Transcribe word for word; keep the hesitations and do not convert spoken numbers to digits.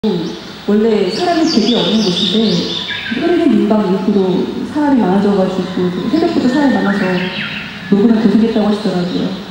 원래 사람이 되게 없는 곳인데 흐리는 민박 이후로 사람이 많아져가지고 새벽부터 사람이 많아서 녹음을 계속했다고 하시더라고요.